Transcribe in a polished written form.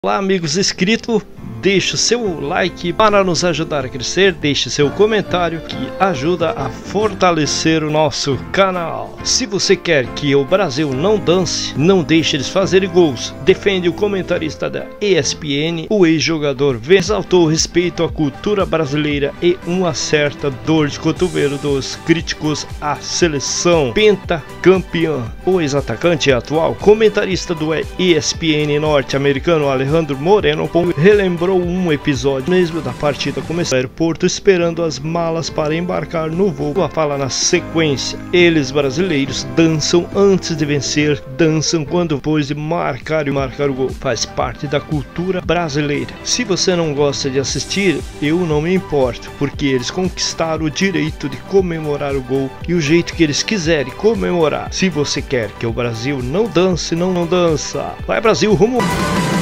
Olá amigos inscritos, deixe o seu like para nos ajudar a crescer, deixe seu comentário que ajuda a fortalecer o nosso canal. Se você quer que o Brasil não dance, não deixe eles fazerem gols, defende o comentarista da ESPN, o ex-jogador exaltou o respeito à cultura brasileira e uma certa dor de cotovelo dos críticos à seleção pentacampeã. O ex-atacante atual comentarista do ESPN norte-americano Alejandro Moreno relembrou um episódio mesmo da partida começar no aeroporto esperando as malas para embarcar no voo. A fala na sequência: eles brasileiros dançam antes de vencer, dançam quando depois de marcar o gol, faz parte da cultura brasileira. Se você não gosta de assistir, eu não me importo, porque eles conquistaram o direito de comemorar o gol e o jeito que eles quiserem comemorar. Se você quer que o Brasil não dance, não dança. Vai Brasil, rumo!